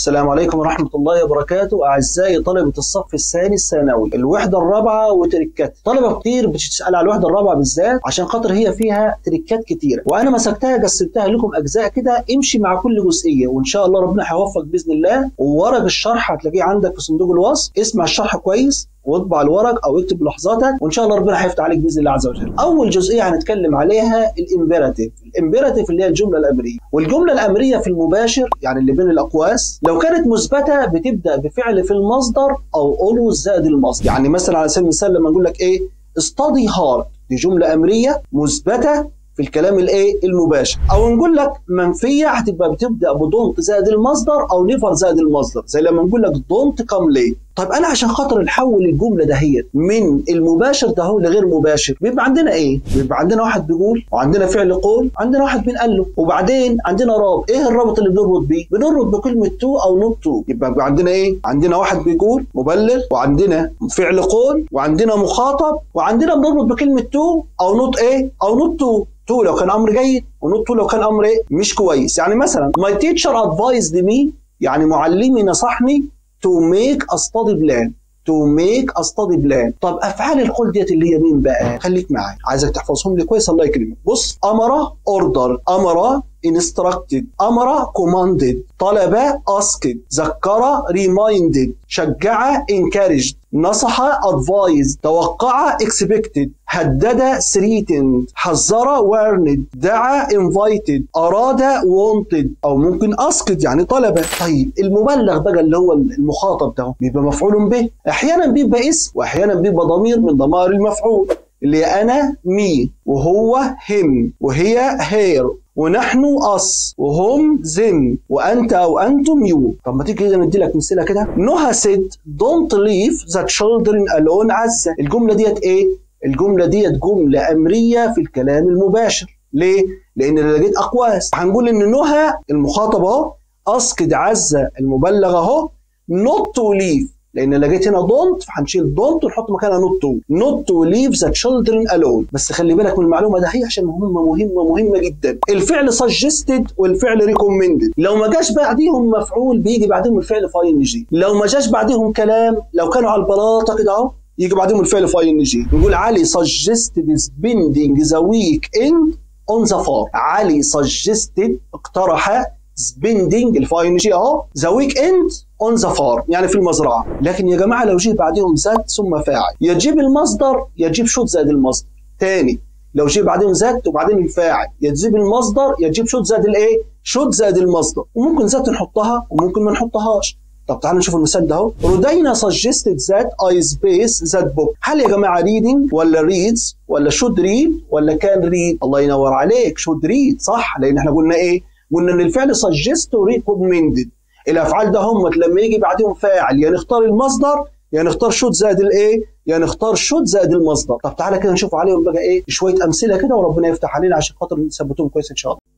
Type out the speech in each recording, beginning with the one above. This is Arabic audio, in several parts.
السلام عليكم ورحمة الله وبركاته. أعزائي طلبة الصف الثاني الثانوي، الوحدة الرابعة وتريكات. طلبة كتير بتسأل على الوحدة الرابعة بالذات عشان خاطر هي فيها تريكات كتيرة، وأنا مسكتها قسمتها لكم أجزاء كده، امشي مع كل جزئية وإن شاء الله ربنا هيوفق بإذن الله. وورق الشرح هتلاقيه عندك في صندوق الوصف، اسمع الشرح كويس واطبع الورق او اكتب ملاحظاتك وان شاء الله ربنا هيفتح عليك باذن الله عز وجل. اول جزئيه هنتكلم عليها الامبيراتيف. الامبيراتيف اللي هي الجمله الامريه، والجمله الامريه في المباشر يعني اللي بين الاقواس لو كانت مثبته بتبدا بفعل في المصدر او always زائد المصدر. يعني مثلا على سبيل المثال لما نقول لك ايه study hard، دي جمله امريه مثبته في الكلام المباشر. او نقول لك منفيه هتبقى بتبدا بدونت زائد المصدر او نيفر زائد المصدر، زي لما نقول لك دونت كام ليت. طيب انا عشان خاطر نحول الجمله دهيت من المباشر ده لغير مباشر، بيبقى عندنا ايه؟ بيبقى عندنا واحد بيقول، وعندنا فعل قول، عندنا واحد بنقال له، وبعدين عندنا رابط. ايه الرابط اللي بنربط بيه؟ بنربط بكلمه تو او نوت تو. يبقى عندنا ايه؟ عندنا واحد بيقول مبلغ، وعندنا فعل قول، وعندنا مخاطب، وعندنا بنربط بكلمه تو او نوت او نوت تو. تو لو كان امر جيد، ونوت تو لو كان امر مش كويس. يعني مثلا my teacher advised me، يعني معلمي نصحني to make a study plan. to make a study plan. طب افعال القول ديت اللي هي مين بقى؟ خليك معايا، عايزك تحفظهم لي كويس الله يكرمك. بص، امر order، امر instructed، امر commanded، طلب asked، ذكر reminded، شجع encouraged، نصح advised، توقع expected، هدد threatened، حذر warned، دعا invited، أراد wanted، أو ممكن asked يعني طلب. طيب المبلغ بقى اللي هو المخاطب ده بيبقى مفعول به، أحيانا بيبقى اسم وأحيانا بيبقى ضمير من ضمائر المفعول، اللي أنا me، وهو him، وهي her، ونحن us، وهم them، وأنت أو أنتم you. طب ما تيجي كده ندي لك مثلة كده. نهى said don't leave the children alone عزة. الجملة ديت إيه؟ الجملة ديت جملة أمرية في الكلام المباشر. ليه؟ لأن أنا لقيت أقواس. هنقول إن نهى المخاطب أهو، أسكت عزة المبلغ أهو، not to leave، لان لقيت هنا دونت فهنشيل دونت ونحط مكانها نوت تو ليف ذا تشيلدرن الون. بس خلي بالك من المعلومه ده هي عشان مهمه جدا. الفعل سجستد والفعل ريكومندد لو ما جاش بعديهم مفعول بيجي بعدهم الفعل في ان جي. لو ما جاش بعديهم كلام، لو كانوا على البلاطه كده اهو يجي بعدهم الفعل في ان جي. نقول علي سجستد سبيندينج ذا ويك اند اون ذا فار. علي سجستد اقترح سبيندينج الفاي ان جي اهو ذا ويك اند اون ذا فارم، يعني في المزرعه. لكن يا جماعه لو جه بعدهم ذات ثم فاعل، يجيب المصدر يجيب شوت زائد المصدر. تاني، لو جه بعدهم ذات وبعدين الفاعل، يجيب المصدر يجيب شوت زائد شوت زائد المصدر. وممكن ذات نحطها وممكن ما نحطهاش. طب تعالوا نشوف المثال ده اهو. رودينا suggested that I space that book. هل يا جماعه reading ولا reads ولا should read ولا can read؟ الله ينور عليك، should read صح، لان احنا قلنا ايه؟ قلنا ان الفعل suggest recommended. الافعال ده هم لما يجي بعدهم فاعل يا نختار المصدر يا نختار شوت زائد يا نختار شوت زائد المصدر. طب تعالى كده نشوف عليهم بقى شويه امثله كده وربنا يفتح علينا عشان خاطر نثبتهم كويس ان شاء الله.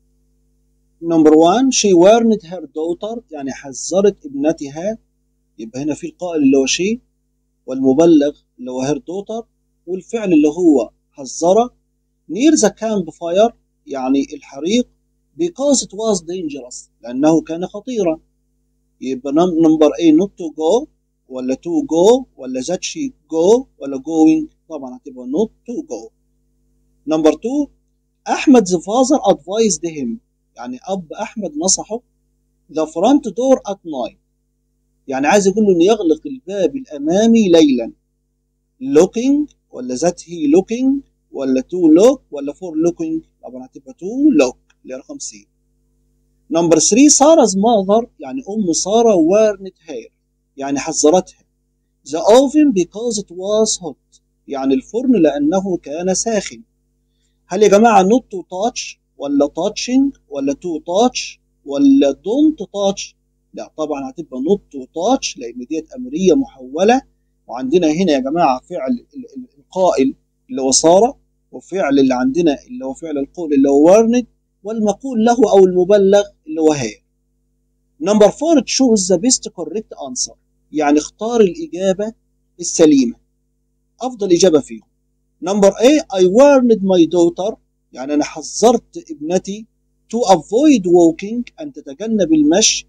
نمبر 1 she warned her daughter، يعني حذرت ابنتها. يبقى هنا في القائل اللي هو she، والمبلغ اللي هو her daughter، والفعل اللي هو حذر. near the campfire يعني الحريق، because it was dangerous لأنه كان خطيرا. يبقى نمبر A not to go ولا to go ولا that she go ولا going؟ طبعا هتبقى not to go. نمبر 2 أحمد's father advised him، يعني أب أحمد نصحه the front door at night، يعني عايز يقول له إنه يغلق الباب الأمامي ليلا. looking ولا that he looking ولا to look ولا for looking؟ طبعا هتبقى to look اللي رقم سي. نمبر 3 سارah's mother، يعني أم سارة warned her، يعني حذرتها. the oven because it was hot، يعني الفرن لأنه كان ساخن. هل يا جماعة not to touch ولا touching ولا to touch ولا don't touch؟ لا طبعا هتبقى not to touch لأن ديت أمرية محولة. وعندنا هنا يا جماعة فعل القائل اللي هو سارة، وفعل اللي عندنا اللي هو فعل القول اللي هو warned، والمقول له أو المبلغ اللي هو هي. نمبر 4 choose the best correct answer، يعني اختار الإجابة السليمة، أفضل إجابة فيهم. نمبر A I warned my daughter، يعني أنا حذرت ابنتي to avoid walking، أن تتجنب المشي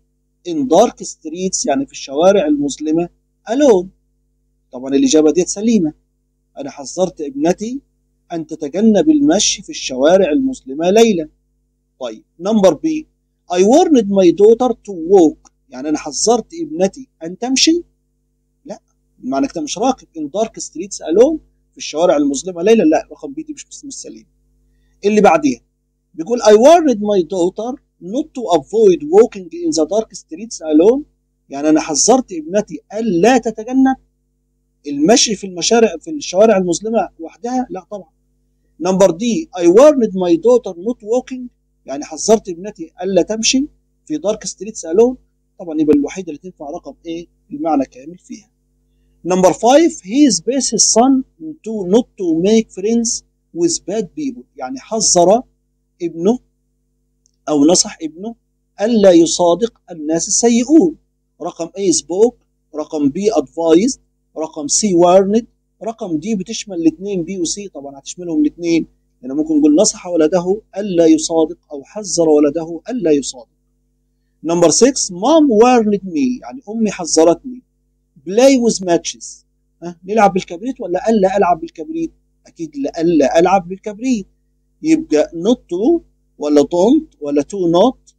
in dark streets يعني في الشوارع المظلمة alone. طبعا الإجابة ديت سليمة. أنا حذرت ابنتي أن تتجنب المشي في الشوارع المظلمة ليلا. طيب نمبر بي I warned my daughter to walk يعني أنا حذرت ابنتي أن تمشي. لا، معنى كده مش راكب in dark streets alone في الشوارع المظلمة ليلا. لا، رقم بي دي مش سليم. اللي بعديها بيقول I warned my daughter not to avoid walking in the dark streets alone يعني أنا حذرت ابنتي ألا تتجنب المشي في الشوارع المظلمة وحدها. لا طبعا. نمبر دي I warned my daughter not walking يعني حذرت ابنتي ألا تمشي في dark streets alone. طبعا يبقى الوحيدة اللي تنفع رقم A المعنى كامل فيها. نمبر 5 he space his son not to make friends with bad people يعني حذر ابنه أو نصح ابنه ألا يصادق الناس السيئون. رقم A spoke، رقم B advised، رقم C warned، رقم D بتشمل الاثنين B و C. طبعا هتشملهم الاثنين لأن ممكن نقول نصح ولده ألا يصادق أو حذر ولده ألا يصادق. نمبر 6 mom warned me يعني أمي حذرتني play with matches نلعب بالكبريت ولا ألا ألعب بالكبريت؟ أكيد ألا ألعب بالكبريت. يبقى not to ولا don't ولا to not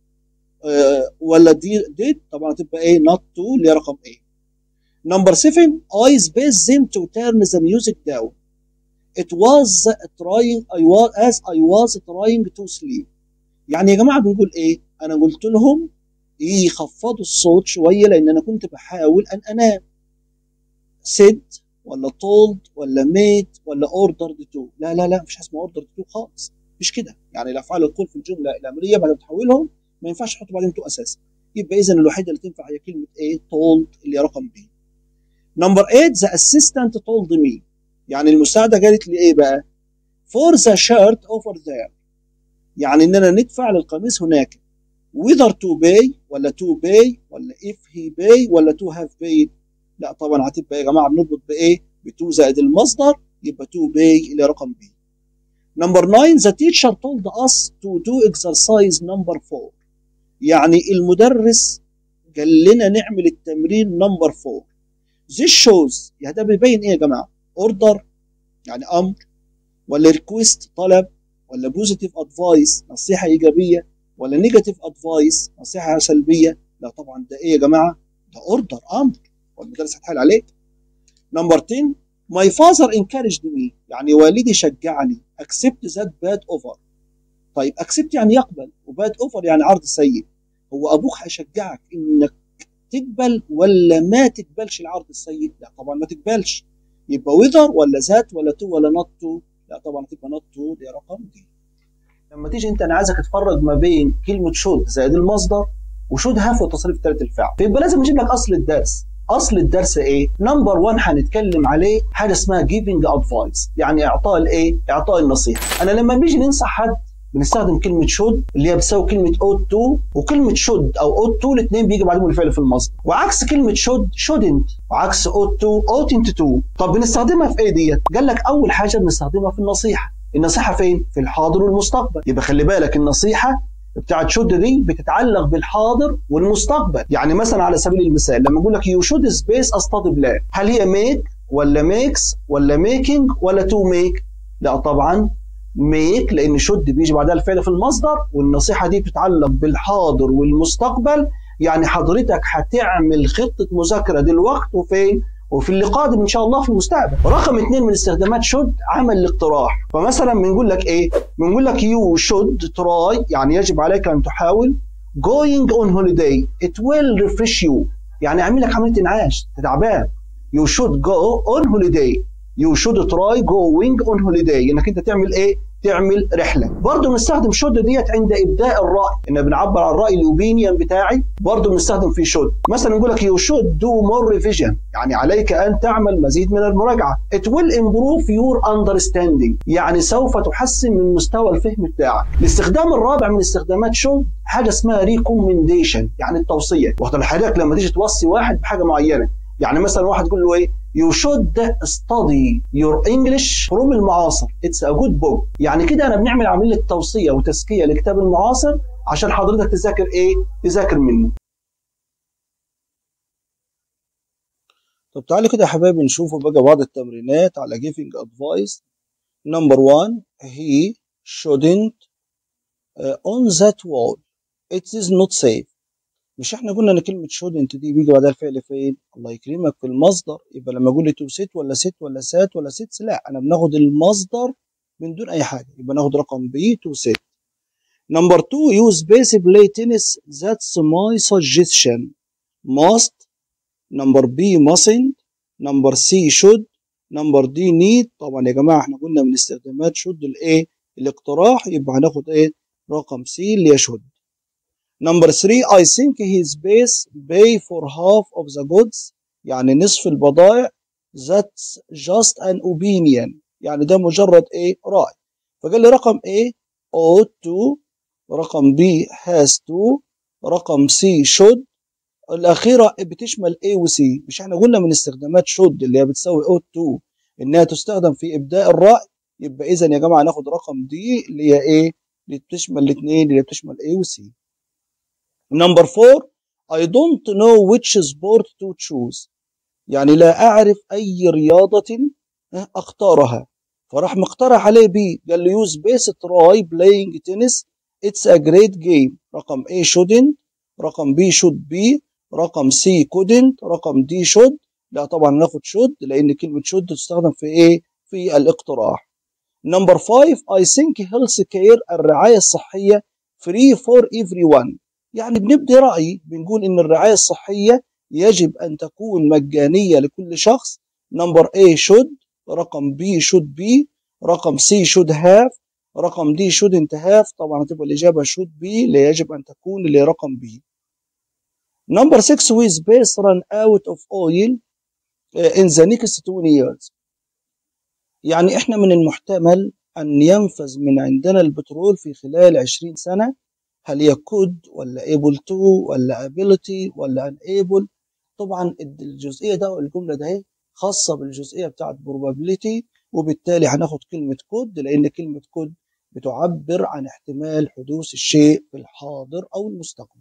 ولا did. طبعا تبقى ايه not to اللي هي رقم A. نمبر 7 I spaced them to turn the music down. It was trying as I was trying to sleep. يعني يا جماعة بنقول ايه؟ أنا قلت لهم يخفضوا الصوت شوية لأن أنا كنت بحاول أن أنام. said ولا told ولا made ولا ordered to. لا لا لا مفيش حاجة اسمها ordered to خالص. مش كده. يعني الأفعال القول في الجملة الأمرية بعد ما تحولهم ما ينفعش تحط بعدين تو أساسا. يبقى إذا الوحيدة اللي تنفع هي كلمة ايه؟ told اللي هي رقم B. نمبر 8 the assistant told me يعني المساعدة قالت لي ايه بقى؟ for the shirt over there يعني اننا ندفع للقميص هناك. whether to pay ولا to pay ولا if he pay ولا to have paid. لا طبعا هتبقى يا جماعة بنربط بايه؟ بتو زائد المصدر يبقى to pay اللي رقم B. نمبر 9 the teacher told us to do exercise number 4 يعني المدرس قال لنا نعمل التمرين نمبر 4. this shows يعني ده بيبين ايه يا جماعه؟ order يعني امر ولا request طلب ولا positive advice نصيحه ايجابيه ولا negative advice نصيحه سلبيه؟ لا طبعا ده ايه يا جماعه؟ ده order امر والمدرس هيتحايل عليك. نمبر 10 my father encouraged me يعني والدي شجعني accept that bad offer. طيب accept يعني يقبل وbad offer يعني عرض سيء. هو ابوك هيشجعك انك تقبل ولا ما تقبلش العرض السيء؟ لا طبعا ما تقبلش. يبقى whether ولا ذات ولا تو ولا not to؟ لا طبعا تبقى not to دي رقم دي. لما تيجي انت انا عايزك تفرق ما بين كلمه should زائد المصدر وشود هاف والتصريف ثالث الفعل. فيبقى لازم نجيب لك اصل الدرس. اصل الدرس ايه؟ نمبر 1 هنتكلم عليه حاجه اسمها giving advice يعني اعطاء الايه؟ اعطاء النصيحه. انا لما بنيجي ننصح حد بنستخدم كلمه should اللي هي بتساوي كلمه ought to وكلمه should او ought to الاثنين بيجي بعدهم الفعل في المصدر. وعكس كلمه should shouldn't وعكس ought to oughtn't to. طب بنستخدمها في ايه ديت؟ قال لك اول حاجه بنستخدمها في النصيحه. النصيحه فين؟ في الحاضر والمستقبل. يبقى خلي بالك النصيحه بتاعت شود دي بتتعلق بالحاضر والمستقبل. يعني مثلا على سبيل المثال لما اقول لك يو شود سبيس استادي بلان، هل هي ميك ولا ميكس ولا ميكينج ولا تو ميك؟ لا طبعا ميك لان شود بيجي بعدها الفعل في المصدر والنصيحه دي بتتعلق بالحاضر والمستقبل. يعني حضرتك هتعمل خطه مذاكره دلوقتي وفين؟ وفي اللي قادم ان شاء الله في المستقبل. رقم 2 من استخدامات شود عمل الاقتراح. فمثلا بنقول لك ايه؟ بنقول لك you should try يعني يجب عليك ان تحاول going on holiday it will refresh you يعني اعمل لك عمليه انعاش تعبان. you should go on holiday you should try going on holiday انك انت تعمل ايه؟ تعمل رحله. برضه بنستخدم شود ديت عند ابداء الراي ان بنعبر عن الراي الاوبينيون بتاعي. برضه بنستخدم في شود. مثلا نقول لك you should do more revision يعني عليك ان تعمل مزيد من المراجعه. it will improve your understanding يعني سوف تحسن من مستوى الفهم بتاعك. الاستخدام الرابع من استخدامات شود حاجه اسمها recommendation يعني التوصيه. واخد حضرتك لما تيجي توصي واحد بحاجه معينه يعني مثلا واحد يقول له ايه؟ You should study your English from المعاصر. It's a good book. يعني كده أنا بنعمل عملية توصية وتزكية لكتاب المعاصر عشان حضرتك تذاكر إيه؟ تذاكر منه. طب تعالوا كده يا حبايبي نشوفوا بقى بعض التمرينات على giving advice. Number 1 he shouldn't on that wall. It is not safe. مش احنا قلنا ان كلمة shouldn't دي بيجي بعدها الفعل فين؟ الله يكرمك في المصدر. يبقى لما اقول لي to sit ولا sit ولا sat ولا sits، لا انا بناخد المصدر من دون اي حاجة. يبقى ناخد رقم B to sit. Number 2 use base play tennis. That's my suggestion. Must. Number B mustn't. Number C should. Number D need. طبعا يا جماعة احنا قلنا من استخدامات should الايه؟ الاقتراح. يبقى هناخد ايه؟ رقم C اللي هي should. Number 3 I think his base pay for half of the goods. يعني نصف البضائع. That's just an opinion. يعني ده مجرد ايه؟ رأي. فقال لي رقم A ought to، رقم B has to، رقم C should. الأخيرة بتشمل A و C. مش احنا قلنا من استخدامات should اللي هي بتساوي ought to إنها تستخدم في إبداء الرأي. يبقى إذا يا جماعة ناخد رقم D اللي هي إيه؟ اللي بتشمل الاثنين، اللي بتشمل A و C. Number 4 I don't know which sport to choose. يعني لا أعرف أي رياضة أختارها. فراح مقترح عليه B. قال له use base try playing tennis. It's a great game. رقم A shouldn't، رقم B should be، رقم C couldn't، رقم D should. لا طبعا ناخد should لأن كلمة should تستخدم في إيه؟ في الاقتراح. Number 5 I think health care، الرعاية الصحية free for everyone. يعني بنبدي رأيي بنقول إن الرعاية الصحية يجب أن تكون مجانية لكل شخص. Number A should، رقم B should be، رقم C should have، رقم D shouldn't have. طبعا هتبقى الإجابة should be اللي يجب أن تكون اللي رقم B. Number 6 with base run out of oil in the next 20 years. يعني إحنا من المحتمل أن ينفذ من عندنا البترول في خلال 20 سنة. هل هي could ولا able to ولا ability ولا unable؟ طبعا الجزئية ده والجملة ده هي خاصة بالجزئية بتاعت probability، وبالتالي هناخد كلمة could لأن كلمة could بتعبر عن احتمال حدوث الشيء في الحاضر أو المستقبل.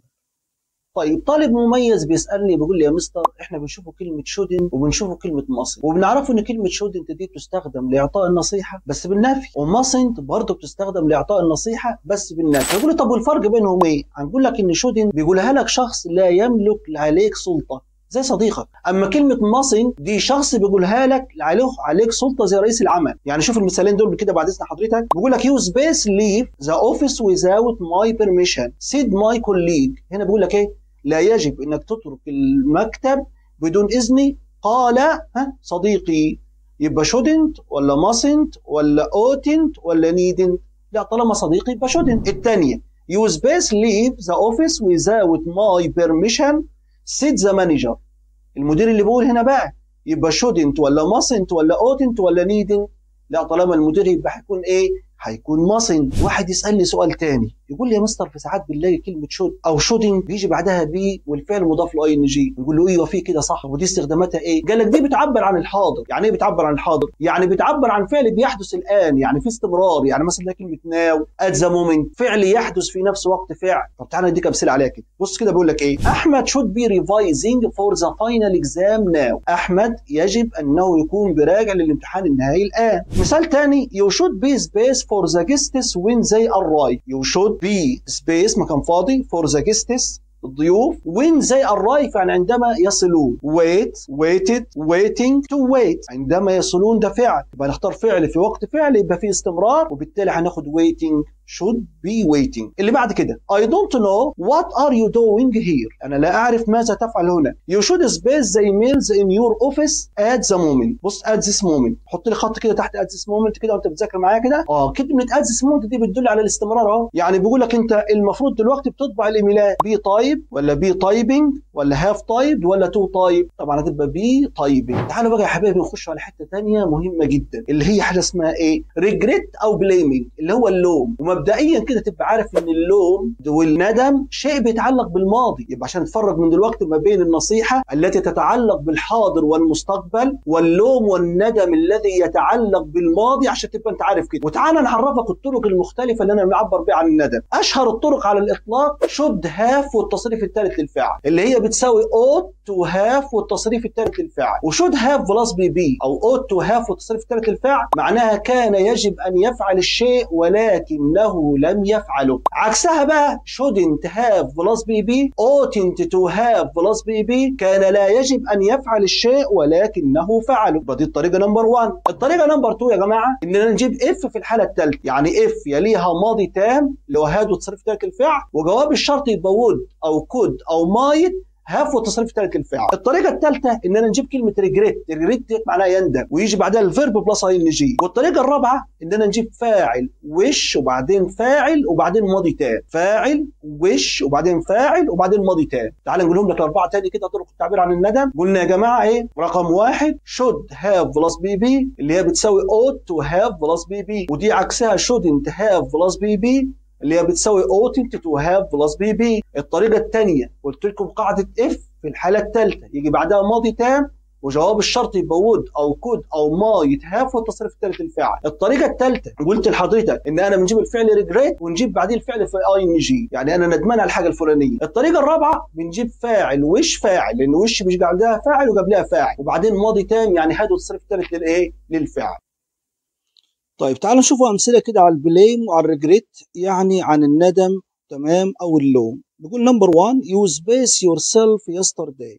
طيب طالب مميز بيسألني بيقول لي يا مستر احنا بنشوفوا كلمة shouldn't وبنشوفوا كلمة mustn't، وبنعرفوا ان كلمة shouldn't دي بتستخدم لإعطاء النصيحة بس بالنفي، وmustn't برضه بتستخدم لإعطاء النصيحة بس بالنفي. يقول لي طب والفرق بينهم ايه؟ هنقول لك ان shouldn't بيقولها لك شخص لا يملك عليك سلطة زي صديقك، اما كلمة mustn't دي شخص بيقولها لك عليك سلطة زي رئيس العمل. يعني شوف المثالين دول كده بعد اذن حضرتك. بيقول لك use base leave the office without my permission said my colleague. هنا بيقول لك ايه؟ لا يجب انك تترك المكتب بدون اذني قال صديقي. يبقى shouldn't ولا mustn't ولا oughtn't ولا needn't؟ لا طالما صديقي يبقى shouldn't. الثانيه use base leave the office without my permission said the manager. المدير اللي بيقول هنا بقى يبقى shouldn't ولا mustn't ولا oughtn't ولا needn't؟ لا طالما المدير يبقى هيكون ايه؟ هيكون mustn't. واحد يسألني سؤال تاني يقول لي يا مستر في ساعات بنلاقي كلمة should أو shouldn't بيجي بعدها be والفعل مضاف له ing. نقول له ايوه في كده صح، ودي استخداماتها ايه؟ قال لك دي بتعبر عن الحاضر. يعني ايه بتعبر عن الحاضر؟ يعني بتعبر عن فعل بيحدث الآن، يعني في استمرار. يعني مثلا كلمة now at the moment فعل يحدث في نفس وقت فعل. طب تعالى نديك أمثلة عليها كده. بص كده بيقول لك ايه؟ أحمد should be revising for the final exam now. أحمد يجب أنه يكون براجع للامتحان النهائي الآن. مثال تاني you should be space for the guests when they arrive. You should be space مكان فاضي for the guests الضيوف when they arrive يعني عندما يصلون. wait waited waiting to wait عندما يصلون ده فعل، يبقى نختار فعل في وقت فعل يبقى فيه استمرار، وبالتالي هناخد waiting should be waiting. اللي بعد كده I don't know what are you doing here. أنا لا أعرف ماذا تفعل هنا. You should space the emails in your office at the moment. بص at this moment حط لي خط كده تحت at this moment كده وأنت بتذاكر معايا كده. كلمة at this moment دي بتدل على الاستمرار أهو. يعني بيقول لك أنت المفروض دلوقتي بتطبع الإيميلات be type ولا be typing ولا have typed ولا to type. طبعا هتبقى be typing. تعالوا بقى يا حبايبي نخش على حتة تانية مهمة جدا اللي هي حاجة اسمها إيه؟ regret أو blaming اللي هو اللوم. ومبدئيا كده كده تبقى عارف ان اللوم والندم شيء بيتعلق بالماضي، يبقى عشان تفرق من دلوقتي ما بين النصيحه التي تتعلق بالحاضر والمستقبل واللوم والندم الذي يتعلق بالماضي، عشان تبقى انت عارف كده. وتعالى نعرفك الطرق المختلفه اللي انا بنعبر بيها عن الندم. اشهر الطرق على الاطلاق should have والتصريف الثالث للفعل، اللي هي بتساوي ought to have والتصريف الثالث للفعل. وshould have plus be او ought to have والتصريف الثالث للفعل معناها كان يجب ان يفعل الشيء ولكنه لم يفعله. عكسها بقى shouldn't have plus be oughtn't to have plus be كان لا يجب ان يفعل الشيء ولكنه فعله. دي الطريقه نمبر 1. الطريقه نمبر 2 يا جماعه اننا نجيب اف في الحاله الثالثه، يعني اف يليها ماضي تام اللي هو هاد والتصريف الثالث للفعل، وجواب الشرط يبقى would او could او might هاف والتصريف الثالث للفعل. الطريقه الثالثه اننا نجيب كلمه ريجريت، ريجريت معناها يندم ويجي بعدها الفيرب بلس اي ان جي. والطريقه الرابعه اننا نجيب فاعل وش وبعدين فاعل وبعدين ماضي تام، فاعل وش وبعدين فاعل وبعدين ماضي تام. تعال نقولهم لك الاربعه تاني كده طرق التعبير عن الندم. قلنا يا جماعه ايه؟ رقم 1 should have plus be اللي هي بتساوي ought to have plus be، ودي عكسها shouldn't have plus be اللي هي بتساوي oughtn't to have plus be. الطريقة الثانية قلت لكم قاعدة if في الحالة الثالثة يجي بعدها ماضي تام وجواب الشرط يبقى would أو could أو might have والتصريف الثالث للفعل. الطريقة الثالثة قلت لحضرتك إن أنا بنجيب الفعل regret ونجيب بعدين الفعل في ing، يعني أنا ندمان على الحاجة الفلانية. الطريقة الرابعة بنجيب فاعل وش فاعل، لأن وش بيجي عندها فاعل وقبلها فاعل وبعدين ماضي تام يعني هاد والتصريف الثالث للإيه؟ للفعل. طيب تعالوا نشوفوا أمثلة كده على البليم وعلى الريجريت، يعني عن الندم تمام أو اللوم. بيقول نمبر 1 you space yourself yesterday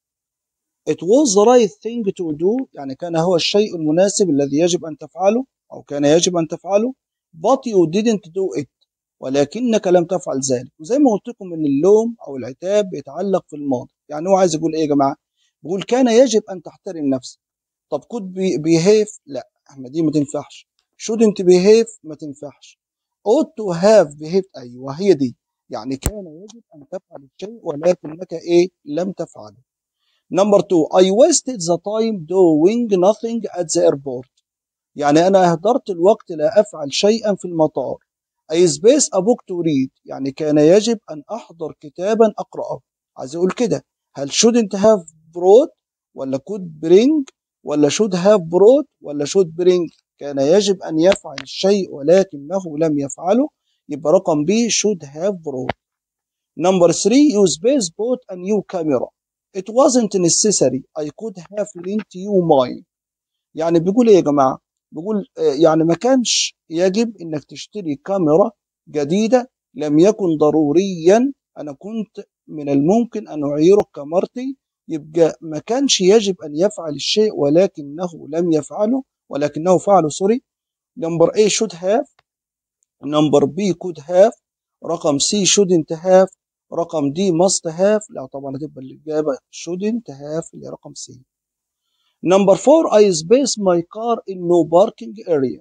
it was the right thing to do، يعني كان هو الشيء المناسب الذي يجب أن تفعله أو كان يجب أن تفعله but you didn't do it ولكنك لم تفعل ذلك. وزي ما قلت لكم إن اللوم أو العتاب بيتعلق في الماضي، يعني هو عايز يقول إيه يا جماعة؟ بيقول كان يجب أن تحترم نفسك. طب could behave لا احنا دي ما تنفعش. shouldn't behave ما تنفعش. ought to have behaved أيوة هي دي، يعني كان يجب أن تفعل الشيء ولكنك إيه؟ لم تفعله. نمبر 2 I wasted the time doing nothing at the airport، يعني أنا أهدرت الوقت لا أفعل شيئا في المطار. I space a book to read، يعني كان يجب أن أحضر كتابا أقرأه. عايز أقول كده هل shouldn't have brought ولا could bring ولا should have brought ولا should bring؟ كان يجب أن يفعل الشيء ولكنه لم يفعله، يبقى رقم B should have brought. Number 3 you space bought a new camera it wasn't necessary I could have lent you mine، يعني بيقول ايه يا جماعة؟ بيقول يعني ما كانش يجب انك تشتري كاميرا جديدة، لم يكن ضروريا انا كنت من الممكن ان اعيرك كاميرتي، يبقى ما كانش يجب ان يفعل الشيء ولكنه لم يفعله ولكنه فعله سوري. نمبر A should have، نمبر B could have، رقم C shouldn't have، رقم D must have. لا طبعا هتبقى الإجابة shouldn't have اللي رقم C. نمبر 4 I space my car in no parking area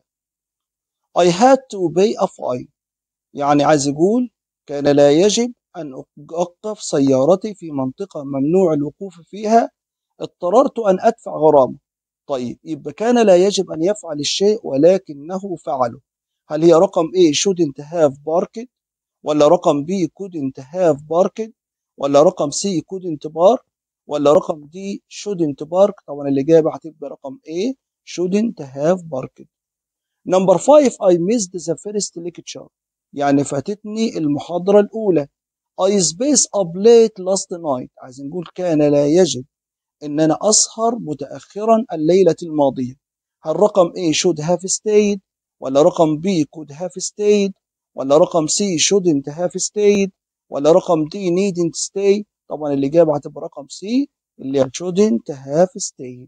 I had to pay a fine، يعني عايز يقول كان لا يجب أن أوقف سيارتي في منطقة ممنوع الوقوف فيها، اضطررت أن أدفع غرامة. طيب يبقى كان لا يجب أن يفعل الشيء ولكنه فعله. هل هي رقم A shouldn't have parked ولا رقم B couldn't have parked ولا رقم C couldn't park ولا رقم D shouldn't park؟ طبعا الإجابة هتبقى رقم A shouldn't have parked. نمبر 5 I missed the first lecture، يعني فاتتني المحاضرة الأولى. I space up late last night، عايز نقول كان لا يجب إن أنا أسهر متأخرا الليلة الماضية. هل رقم A should have stayed ولا رقم B could have stayed ولا رقم C shouldn't have stayed ولا رقم D needn't stay؟ طبعا الإجابة هتبقى رقم C اللي هي shouldn't have stayed.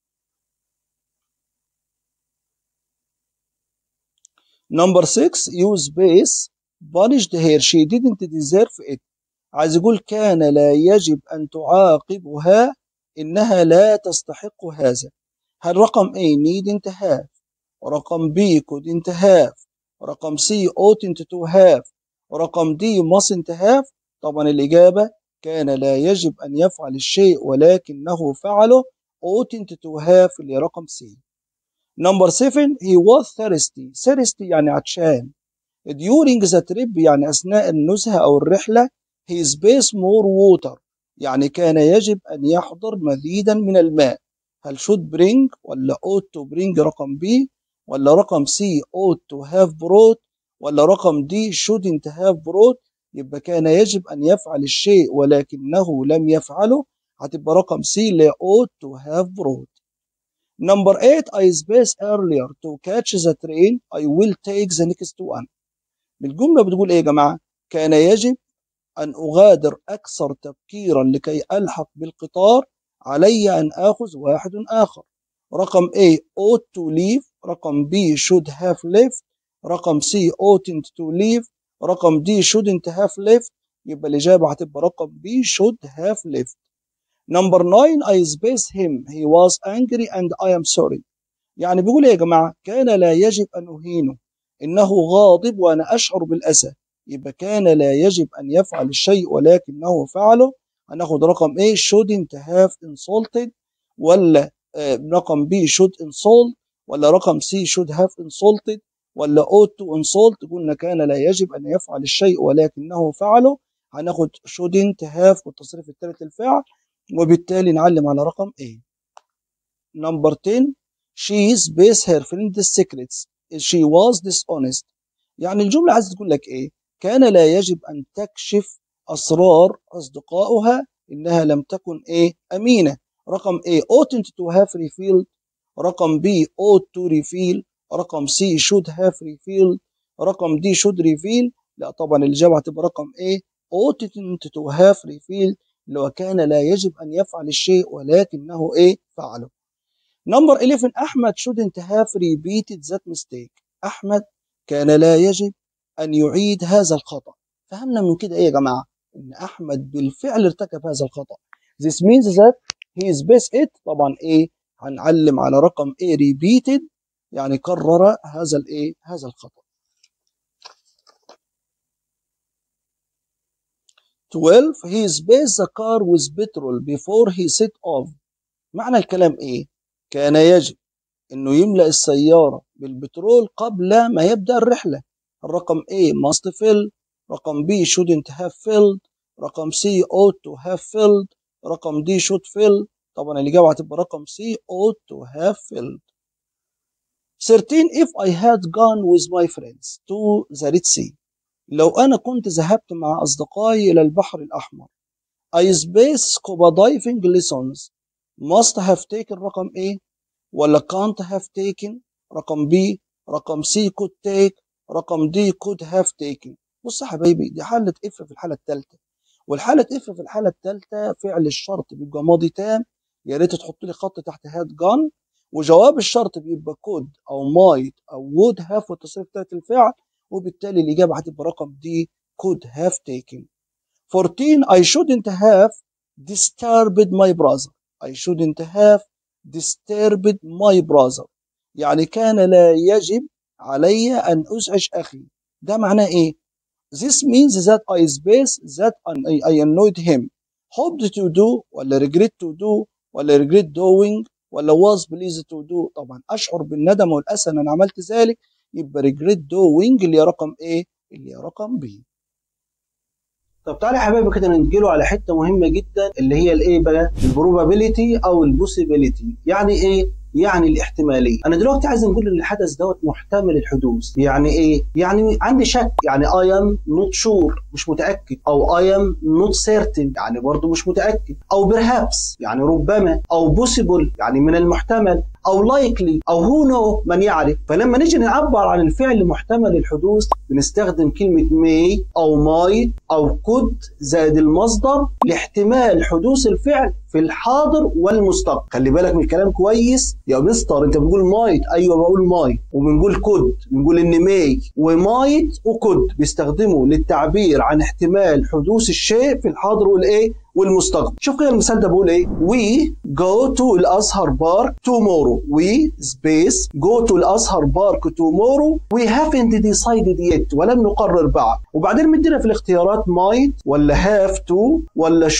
Number 6 you space punished her she didn't deserve it، عايز يقول كان لا يجب أن تعاقبها إنها لا تستحق هذا. هل رقم A needn't have ورقم B couldn't have ورقم C oughtn't to have ورقم D mustn't have؟ طبعا الإجابة كان لا يجب أن يفعل الشيء ولكنه فعله oughtn't to have اللي رقم C. Number 7 he was thirsty، thirsty يعني عطشان، during the trip يعني أثناء النزهة أو الرحلة. he spaced more water يعني كان يجب أن يحضر مزيدا من الماء. هل should bring ولا ought to bring رقم B ولا رقم C ought to have brought ولا رقم D shouldn't have brought؟ يبقى كان يجب أن يفعل الشيء ولكنه لم يفعله، هتبقى رقم C اللي ought to have brought. Number 8 I spaced earlier to catch the train I will take the next one. الجملة بتقول إيه يا جماعة؟ كان يجب أن أغادر أكثر تبكيرا لكي ألحق بالقطار، علي أن آخذ واحد آخر. رقم A ought to leave، رقم B should have left، رقم C oughtn't to leave، رقم D shouldn't have left. يبقى الإجابة هتبقى رقم B should have left. Number 9 I spaced him he was angry and I am sorry. يعني بيقول إيه يا جماعة؟ كان لا يجب أن أهينه، إنه غاضب وأنا أشعر بالأسى. يبقى كان لا يجب أن يفعل الشيء ولكنه فعله. هناخد رقم A shouldn't have insulted ولا رقم B should insult ولا رقم C should have insulted ولا ought to insult. قلنا كان لا يجب أن يفعل الشيء ولكنه فعله، هناخد shouldn't have والتصريف الثالث الفعل، وبالتالي نعلم على رقم A. Number 10 she spaced her friend's secrets she was dishonest. يعني الجملة عايزة تقول لك إيه؟ كان لا يجب أن تكشف أسرار أصدقائها إنها لم تكن إيه؟ أمينة. رقم A oughtn't to have revealed، رقم B ought to reveal، رقم C should have revealed، رقم D should reveal. لا طبعا الإجابة هتبقى رقم A oughtn't to have revealed، اللي هو كان لا يجب أن يفعل الشيء ولكنه إيه؟ فعله. Number 11 أحمد shouldn't have repeated that mistake. أحمد كان لا يجب أن يعيد هذا الخطأ. فهمنا من كده إيه يا جماعة؟ إن أحمد بالفعل ارتكب هذا الخطأ. This means that he spaced it. طبعا إيه؟ هنعلم على رقم A repeated يعني كرر هذا الإيه؟ هذا الخطأ. 12 he spaced the car with petrol before he set off. معنى الكلام إيه؟ كان يجب إنه يملأ السيارة بالبترول قبل ما يبدأ الرحلة. الرقم A must fill، رقم B shouldn't have filled، رقم C ought to have filled، رقم D should fill. طبعا الإجابة هتبقى رقم C ought to have filled. 13 if I had gone with my friends to the Red Sea. لو أنا كنت ذهبت مع أصدقائي إلى البحر الأحمر. I spaced scuba diving lessons must have taken رقم A ولا can't have taken رقم B، رقم C could take، رقم D could have taken. بص يا حبايبي دي حالة if في الحالة الثالثة، والحالة if في الحالة الثالثة فعل الشرط بيبقى ماضي تام. يا ريت تحط لي خط تحت had gone، وجواب الشرط بيبقى could أو might أو would have والتصريف الثالث الفعل، وبالتالي الإجابة هتبقى رقم D could have taken. 14 I shouldn't have disturbed my brother. I shouldn't have disturbed my brother يعني كان لا يجب علي أن أزعج أخي. ده معناه إيه؟ This means that I spaced that I annoyed him. hoped to do ولا regret to do ولا regret doing ولا was pleased to do. طبعا أشعر بالندم والأسى أن أنا عملت ذلك، يبقى regret doing اللي هي رقم إيه؟ اللي هي رقم B. طب تعالى يا حبايبي كده ننتقله على حته مهمه جدا اللي هي الايه بقى؟ البروبابيليتي او البوسيبيليتي. يعني ايه؟ يعني الاحتماليه. انا دلوقتي عايز نقول ان الحدث دوت محتمل الحدوث. يعني ايه؟ يعني عندي شك، يعني I am not sure مش متاكد، او I am not certain يعني برضه مش متاكد، او perhaps يعني ربما، او possible يعني من المحتمل، او likely او who know من يعرف. فلما نيجي نعبر عن الفعل محتمل الحدوث بنستخدم كلمه may او might او could زائد المصدر لاحتمال حدوث الفعل في الحاضر والمستقبل. خلي بالك من الكلام كويس يا مستر، انت بتقول مايت، ايوه بقول مايت، وبنقول كود، بنقول ان ماي ومايت وكود بيستخدموا للتعبير عن احتمال حدوث الشيء في الحاضر والايه والمستقبل. شوف كده المثال ده بيقول ايه؟ we go to الازهر بارك tomorrow. we space go to الازهر بارك tomorrow we haven't decided yet ولم نقرر بعد. وبعدين مدينا في الاختيارات might ولا have to ولا should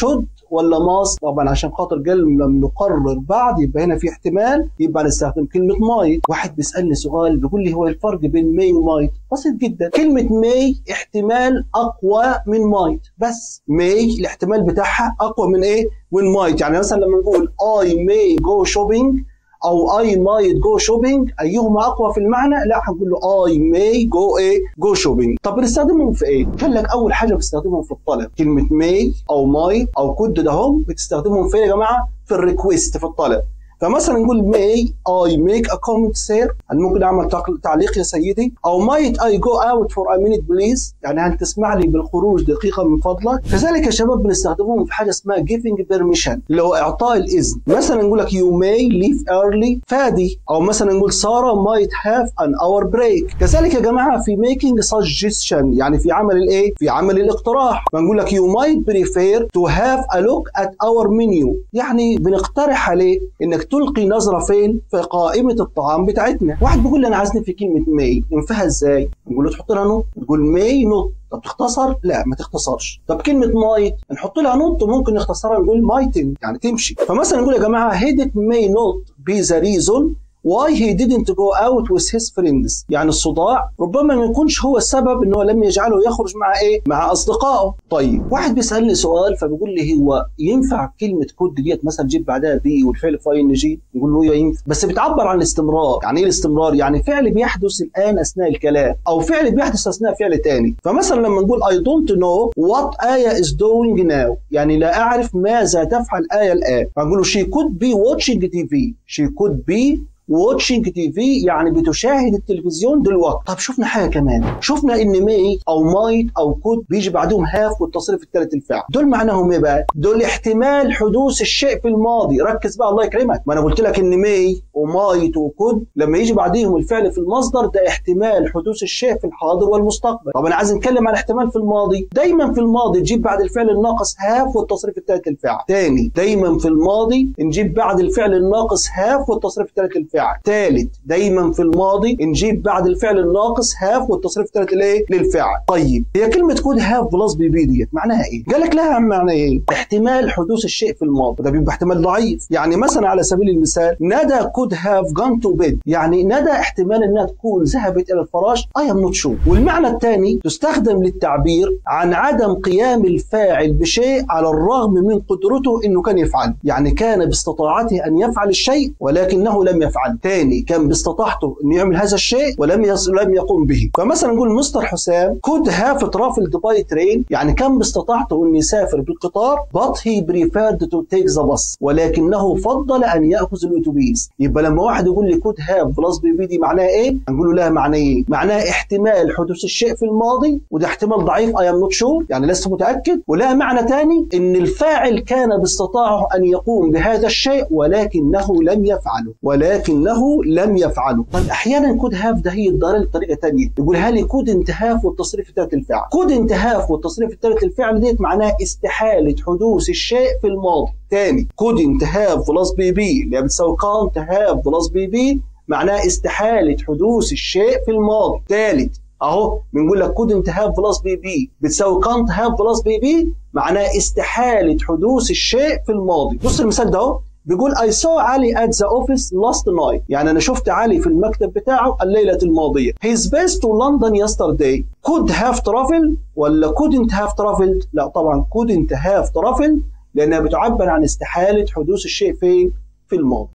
ولا ماست؟ طبعا عشان خاطر قال لما نقرر بعض يبقى هنا في احتمال يبقى نستخدم كلمه مايت. واحد بيسالني سؤال بيقول لي هو الفرق بين ماي ومايت؟ بسيط جدا، كلمه ماي احتمال اقوى من مايت، بس ماي الاحتمال بتاعها اقوى من ايه؟ من مايت. يعني مثلا لما نقول I may go shopping او I might go shopping ايهما اقوى في المعنى؟ لا، هنقول له I may go shopping. طب بنستخدمهم في ايه؟ قال لك اول حاجه بنستخدمهم في الطلب، كلمه may او might او could ده هم بتستخدمهم فين يا جماعه؟ في الريكويست، في الطلب. فمثلا نقول may I make a comment sir، هل ممكن اعمل تعليق يا سيدي؟ او might I go out for a minute please، يعني هل تسمح لي بالخروج دقيقه من فضلك؟ كذلك يا شباب بنستخدمهم في حاجه اسمها giving permission اللي هو اعطاء الاذن. مثلا نقول لك you may leave early فادي، او مثلا نقول ساره might have an hour break. كذلك يا جماعه في making suggestion، يعني في عمل الايه؟ في عمل الاقتراح. فنقول لك you might prefer to have a look at our menu، يعني بنقترح عليك انك تلقي نظره فين؟ في قائمه الطعام بتاعتنا. واحد بيقول لي انا عايزني في كلمه ماي، ننفيها ازاي؟ نقول له تحط لها نوت، تقول ماي نوت. طب تختصر؟ لا ما تختصرش. طب كلمه مايت نحط لها نوت وممكن نختصرها نقول مايتن، يعني تمشي. فمثلا نقول يا جماعه he may not be the reason why he didn't go out with his friends، يعني الصداع ربما ما يكونش هو السبب ان هو لم يجعله يخرج مع ايه؟ مع اصدقائه. طيب واحد بيسالني سؤال فبيقول لي هو ينفع كلمه كود ديت مثلا تجيب بعدها بي والفعل في ان جي؟ نقول له ينفع، بس بتعبر عن الاستمرار. يعني ايه الاستمرار؟ يعني فعل بيحدث الان اثناء الكلام او فعل بيحدث اثناء فعل ثاني. فمثلا لما نقول I don't know what آية is doing now، يعني لا اعرف ماذا تفعل آية الان، فنقول له she could be watching TV، she could be watching TV يعني بتشاهد التلفزيون دلوقتي. طب شفنا حاجه كمان، شفنا ان ماي او مايت او كود بيجي بعدهم هاف والتصريف الثالث الفعل. دول معناهم ايه بقى؟ دول احتمال حدوث الشيء في الماضي. ركز بقى الله يكرمك، ما انا قلت لك ان ماي ومايت وكود لما يجي بعديهم الفعل في المصدر ده احتمال حدوث الشيء في الحاضر والمستقبل. طب انا عايز نتكلم عن احتمال في الماضي، دايما في الماضي تجيب بعد الفعل الناقص هاف والتصريف الثالث الفعل. تاني، دايما في الماضي نجيب بعد الفعل الناقص هاف والتصريف الثالث الفعل. ثالث، دايما في الماضي نجيب بعد الفعل الناقص هاف والتصريف الثالث الايه؟ للفعل. طيب هي كلمه كود هاف بلس بي بي ديت معناها ايه؟ قال لك لها معنى ايه؟ احتمال حدوث الشيء في الماضي، ده بيبقى احتمال ضعيف. يعني مثلا على سبيل المثال ندى كود هاف جون تو بيد، يعني ندى احتمال انها تكون ذهبت الى الفراش اي ام نوت شور. والمعنى الثاني تستخدم للتعبير عن عدم قيام الفاعل بشيء على الرغم من قدرته انه كان يفعل، يعني كان باستطاعته ان يفعل الشيء ولكنه لم يفعل. تاني، كان باستطاعته انه يعمل هذا الشيء ولم يقوم به. فمثلا نقول مستر حسام كود هاف ترافلد باي ترين، يعني كان باستطاعته انه يسافر بالقطار but he preferred to take the bus، ولكنه فضل ان ياخذ الاتوبيس. يبقى لما واحد يقول لي كود هاف بلس بي بي دي معناها ايه؟ هنقول له لها معنى ايه؟ معناها احتمال حدوث الشيء في الماضي، وده احتمال ضعيف I am not sure، يعني لست متاكد. ولها معنى ثاني ان الفاعل كان باستطاعه ان يقوم بهذا الشيء ولكنه لم يفعله. طيب احيانا كود هاف ده هي الدلاله بطريقه ثانيه، يقولها لي كود انتهاف والتصريف الثالث الفعل. كود انتهاف والتصريف الثالث الفعل ديت معناها استحاله حدوث الشيء في الماضي. تاني، كود انتهاف بلس بي بي اللي بتساوي كانت هاف بلس بي بي معناها استحاله حدوث الشيء في الماضي. ثالث اهو بنقول لك كود انتهاف بلس بي بي بتساوي كانت هاف بلس بي بي معناها استحاله حدوث الشيء في الماضي. بص المثال ده اهو، بيقول I saw Ali at the office last night، يعني أنا شفت علي في المكتب بتاعه الليلة الماضية. He's based to London yesterday. Could have traveled ولا couldn't have traveled؟ لا طبعا couldn't have traveled لأنها بتعبر عن استحالة حدوث الشيء فين؟ في الماضي.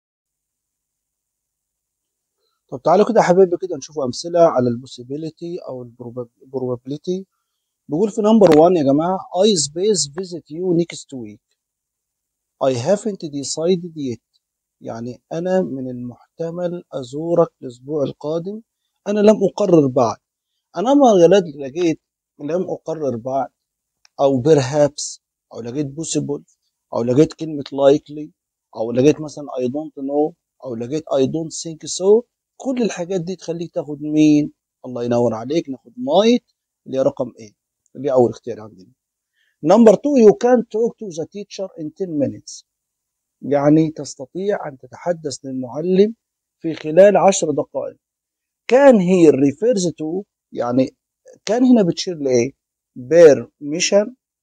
طب تعالوا كده يا حبايبي كده نشوفوا أمثلة على البوسيبيليتي أو البروبابيليتي. بيقول في نمبر 1 يا جماعة I space visit you next week. I haven't decided yet، يعني أنا من المحتمل أزورك الأسبوع القادم، أنا لم أقرر بعد. أنا ما لقيت لم أقرر بعد أو perhaps أو لقيت possible أو لقيت كلمة likely أو لقيت مثلا I don't know أو لقيت I don't think so، كل الحاجات دي تخليك تاخد مين؟ الله ينور عليك، ناخد might اللي هي رقم إيه اللي هي أول اختيار عندنا. نمبر 2 you can talk to the teacher in 10 minutes، يعني تستطيع أن تتحدث للمعلم في خلال 10 دقائق. كان here refers to، يعني كان هنا بتشير لإيه؟ permission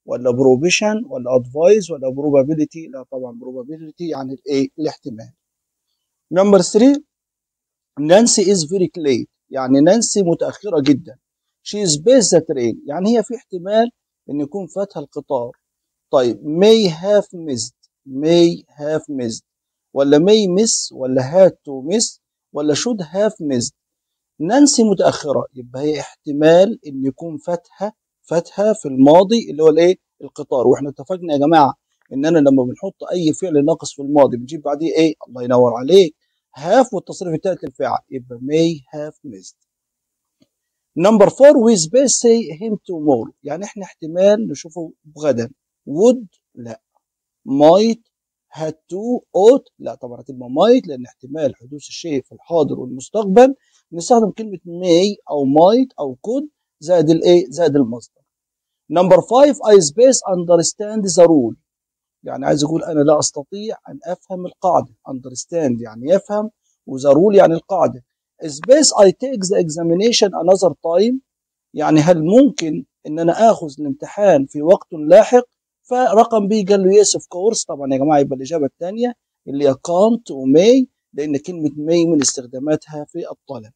ولا بروبيشن ولا ادفايس ولا بروبابيلتي؟ لا طبعا بروبابيلتي يعني الايه؟ الاحتمال. نمبر 3 نانسي is very late، يعني نانسي متأخرة جدا. she is missed the train، يعني هي في احتمال ان يكون فاتها القطار. طيب may have missed ولا may miss ولا had to miss ولا should have missed؟ نانسي متأخرة، يبقى هي احتمال ان يكون فاتها في الماضي اللي هو الايه؟ القطار. واحنا اتفقنا يا جماعة اننا لما بنحط اي فعل ناقص في الماضي بنجيب بعديه ايه؟ الله ينور عليك، have والتصريف الثالث للفعل، يبقى may have missed. نمبر 4 with space say him tomorrow، يعني احنا احتمال نشوفه غدا. would لا، might had to ought لا طبعا هتبقى might لان احتمال حدوث الشيء في الحاضر والمستقبل. نستخدم كلمة may او might او could زائد الايه؟ زائد المصدر. نمبر 5 I space understand the rule، يعني عايز اقول انا لا استطيع ان افهم القاعدة. understand يعني يفهم، وذا rule يعني القاعدة. space I take the examination another time، يعني هل ممكن ان انا اخذ الامتحان في وقت لاحق؟ فرقم بي قال له يس اوف كورس. طبعا يا جماعه يبقى الاجابه الثانيه اللي هي كانت وماي، لان كلمه ماي من استخداماتها في الطلب.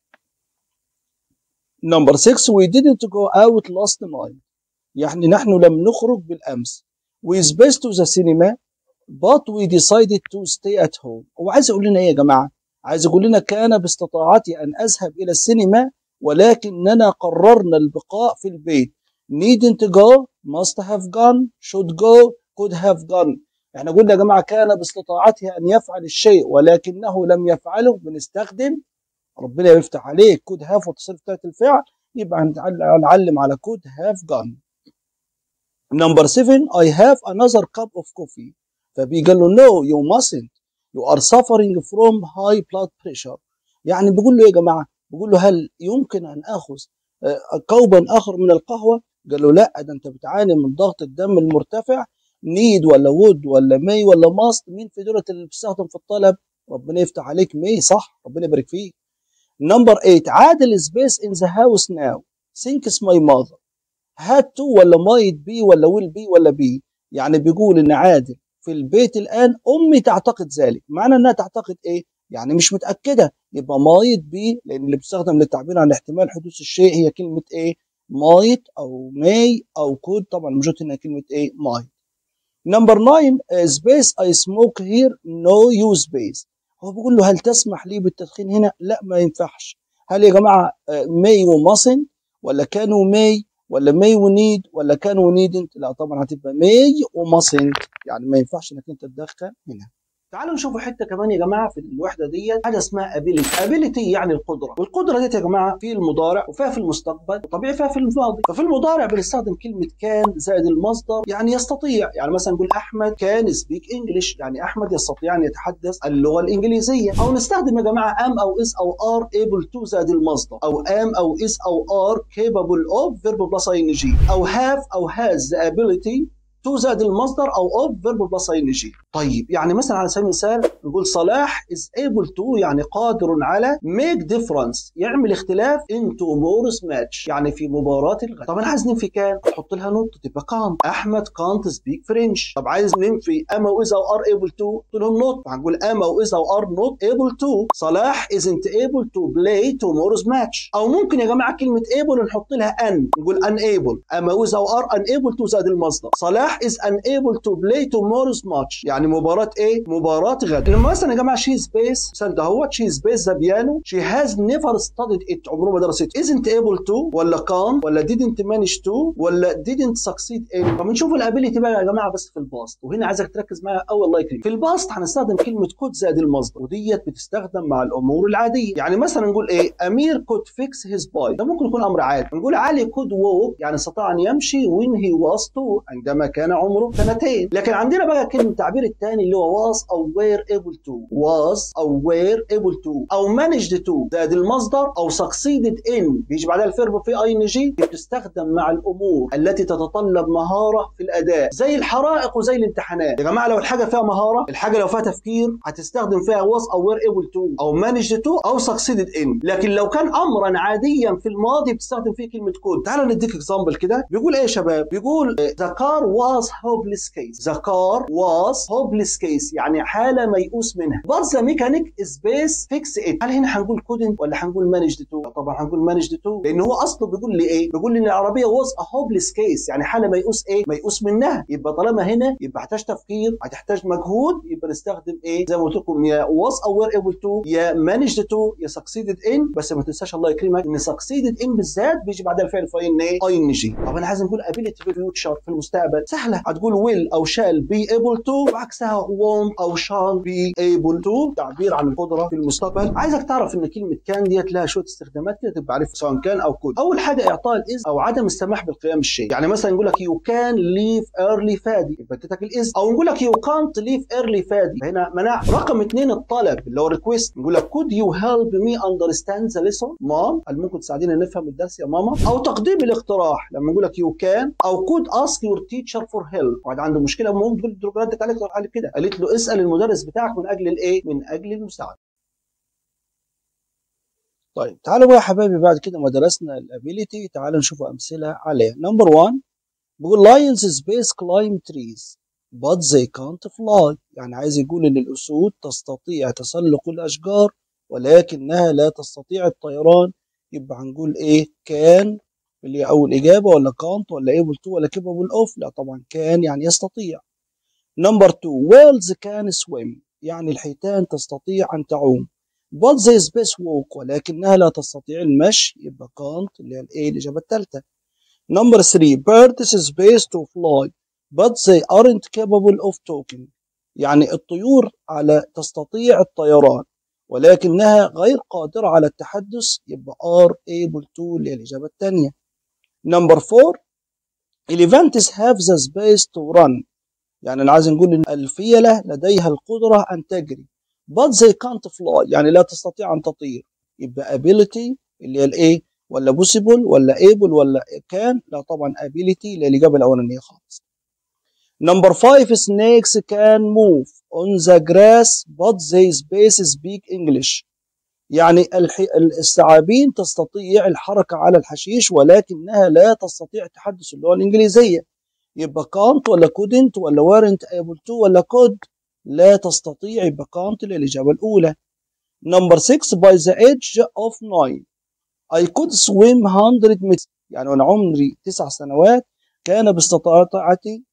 نمبر 6 we didn't go out last night، يعني نحن لم نخرج بالامس. we spaced to the cinema but we decided to stay at home. هو عايز يقول لنا ايه يا جماعه؟ عايز يقول لنا كان باستطاعتي ان اذهب الى السينما ولكننا قررنا البقاء في البيت. needn't go must have gone should go could have gone. احنا قلنا يا جماعه كان باستطاعته ان يفعل الشيء ولكنه لم يفعله، بنستخدم ربنا يفتح عليك could have وتصريف ثالث الفعل، يبقى هنعلم على could have gone. نمبر 7 I have another cup of coffee، فبيقول له no you mustn't you are suffering from high blood pressure. يعني بيقول له ايه يا جماعه؟ بيقول له هل يمكن ان اخذ كوبا اخر من القهوه؟ قال له لا، ده انت بتعاني من ضغط الدم المرتفع. need ولا would ولا may ولا must؟ مين في دولة اللي بتستخدم في الطلب؟ ربنا يفتح عليك may، صح، ربنا يبارك فيك. نمبر 8 عادل space in the house now thinks my mother had to ولا might be ولا will be ولا be؟ يعني بيقول ان عادل في البيت الان امي تعتقد ذلك. معنى انها تعتقد ايه؟ يعني مش متاكده، يبقى might be لان اللي بتستخدم للتعبير عن احتمال حدوث الشيء هي كلمه ايه؟ might او may او could. طبعا موجود هنا كلمه ايه؟ might. نمبر 9 space I smoke here no use space، هو بيقول له هل تسمح لي بالتدخين هنا؟ لا ما ينفعش. هل يا جماعه may و mustn't ولا كانوا may ولا may و need ولا كانوا و needn't؟ لا طبعا هتبقى may و mustn't، يعني ما ينفعش انك انت تدخن هنا. تعالوا نشوفوا حته كمان يا جماعه في الوحده ديت، حاجه اسمها ability يعني القدره، والقدره ديت يا جماعه في المضارع وفيها في المستقبل وطبيعي فيها في الماضي. ففي المضارع بنستخدم كلمه كان زائد المصدر يعني يستطيع. يعني مثلا نقول احمد كان سبيك انجلش، يعني احمد يستطيع ان يتحدث اللغه الانجليزيه. او نستخدم يا جماعه am او is او are able to زائد المصدر، او am او is او are capable of verb plus ing، او have او has the ability to زائد المصدر او of verb plus ing. طيب يعني مثلا على سبيل المثال نقول صلاح is able to يعني قادر على make difference يعمل اختلاف in tomorrow's match يعني في مباراة الغد. طب انا عايز ننفي كان، احط لها نقطة تبقى can't. احمد can't speak French. طب عايز ننفي am او is او are able to، قلت لهم نوت، هنقول am او is او are not able to. صلاح isn't able to play tomorrow's match. او ممكن يا جماعة كلمة able نحط لها an، نقول unable. am او is او are unable to زائد المصدر. صلاح is unable to play tomorrow's match يعني مباراة ايه؟ مباراة غد. لما مثلا يا جماعة she space مثال ده هو she space the piano she has never studied it عمره ما درست isn't able to ولا can't ولا didn't manage to ولا didn't succeed in. طب نشوف الابيليتي بقى يا جماعة بس في الباست، وهنا عايزك تركز معايا قوي الله يكرمك. في الباست هنستخدم كلمة could زائد المصدر، وديت بتستخدم مع الامور العادية. يعني مثلا نقول ايه؟ امير could fix his bike، ده ممكن يكون امر عادي. نقول علي could walk يعني استطاع ان يمشي when he was 2 عندما كان عمره 2. لكن عندنا بقى كلمة تعبير الثاني اللي هو was أو were able to، was أو were able to أو managed to زائد المصدر أو succeeded in بيجي بعدها الفيرب في ing، بتستخدم مع الأمور التي تتطلب مهارة في الأداء زي الحرائق وزي الامتحانات. يا جماعة لو الحاجة فيها مهارة، الحاجة لو فيها تفكير، هتستخدم فيها was أو were able to أو managed to أو succeeded in. لكن لو كان أمرا عاديا في الماضي بتستخدم فيه كلمة could. تعالوا نديك اكزامبل كده. بيقول إيه يا شباب؟ بيقول the car was hopeless case. The car was hopeless case يعني حالة ميؤوس منها. but the mechanic is base fix it. هل هنا هنقول couldn't ولا هنقول managed to؟ طبعا هنقول managed to، لأن هو أصله بيقول لي إيه؟ بيقول لي إن العربية was a hopeless case يعني حالة ميؤوس إيه؟ ميؤوس منها. يبقى طالما هنا يبقى هتحتاج تفكير، هتحتاج مجهود، يبقى نستخدم إيه؟ زي ما قلت لكم يا was أو were able to، يا managed to، يا succeeded in. بس ما تنساش الله يكرمك إن succeeded in بالذات بيجي بعدها الفعل فاعل إيه؟ ing. طب أنا عايز نقول ability في الفيوتشر في المستقبل، سهلة. هتقول will أو shall be able to، وعكسها won't أو shall be able to، تعبير عن القدرة في المستقبل. عايزك تعرف إن كلمة كان ديت لها شوية استخدامات كده تبقى عارف سواء كان أو كود. أول حاجة إعطاء الإذن أو عدم السماح بالقيام بالشيء. يعني مثلا نقول لك you can leave early فادي، يبقى اديتك الإذن. أو نقول لك you can't leave early فادي، هنا منع. رقم 2 الطلب اللي هو request. نقول لك could you help me understand the lesson؟ مام، هل ممكن تساعدينا نفهم الدرس يا ماما؟ أو تقديم الاقتراح لما نقول لك you can أو could ask your teacher for help. واحد عنده مشكلة ممكن تقول ردت عليك كده، قالت له اسأل المدرس بتاعك من أجل الإيه؟ من أجل المساعدة. طيب تعالوا بقى يا حبايبي، بعد كده ما درسنا الابيليتي تعالوا نشوف امثله عليها. نمبر 1 بيقول lions space climb trees but they can't fly، يعني عايز يقول ان الاسود تستطيع تسلق الاشجار ولكنها لا تستطيع الطيران. يبقى هنقول ايه؟ كان اللي هي اول اجابه، ولا can't ولا able to ولا capable of؟ لا طبعا كان يعني يستطيع. نمبر 2 whales can swim، يعني الحيتان تستطيع ان تعوم. but they space walk، ولكنها لا تستطيع المشي. يبقى can't اللي هي الايه الاجابه الثالثه. نمبر 3 birds space to fly but they aren't capable of talking، يعني الطيور على تستطيع الطيران ولكنها غير قادرة على التحدث. يبقى are able to اللي هي الإجابة الثانية. نمبر 4 elephants have the space to run، يعني أنا عايز نقول إن الفيلة لديها القدرة أن تجري but they can't fly، يعني لا تستطيع أن تطير. يبقى ability اللي هي الإيه؟ ولا possible ولا able ولا can؟ لا طبعا ability اللي هي الإجابة الأولانية خالص. نمبر 5 snakes can move on the grass but they speak English، يعني الثعابين تستطيع الحركة على الحشيش ولكنها لا تستطيع التحدث اللغة الإنجليزية. يبقى can't ولا couldn't ولا weren't able to ولا could؟ لا تستطيع، يبقى can't للإجابة الأولى. نمبر 6 by the age of 9 I could swim 100 meters، يعني وأنا عمري 9 سنوات كان باستطاعتي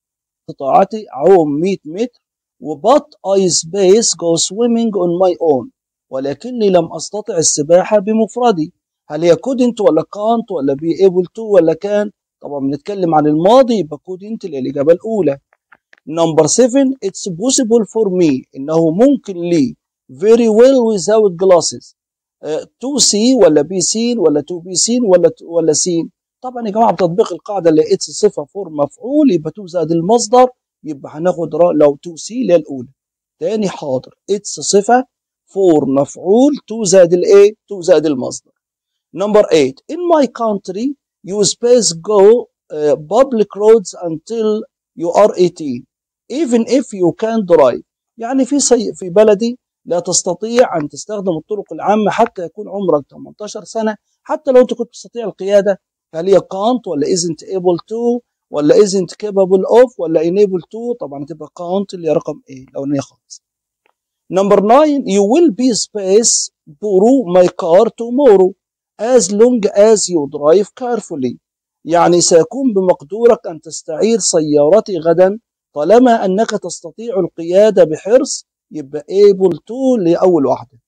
أعوم 100 متر. but I space go swimming on my own، ولكني لم أستطع السباحة بمفردي. هل هي couldn't ولا can't ولا be able to ولا can؟ طبعا بنتكلم عن الماضي يبقى couldn't الإجابة الأولى. نمبر 7 it's possible for me، إنه ممكن لي very well without glasses to see ولا be seen ولا to be seen ولا seen؟ طبعا يا جماعة بتطبيق القاعدة اللي it's صفة فور مفعول يبقى to زائد المصدر، يبقى هناخد لو to see اللي هي الأولى. تاني حاضر it's صفة فور مفعول to زائد الإيه؟ to زائد المصدر. نمبر 8 in my country you space go public roads until you are 18 even if you can drive، يعني في بلدي لا تستطيع أن تستخدم الطرق العامة حتى يكون عمرك 18 سنة حتى لو أنت كنت تستطيع القيادة. هل هي can't ولا isn't able to ولا isn't capable of ولا enable to؟ طبعا تبقى can't اللي هي رقم ايه الأولانية خالص. نمبر 9 you will be space borrow my car tomorrow as long as you drive carefully، يعني سيكون بمقدورك أن تستعير سيارتي غدا طالما أنك تستطيع القيادة بحرص. يبقى able to لأول واحدة.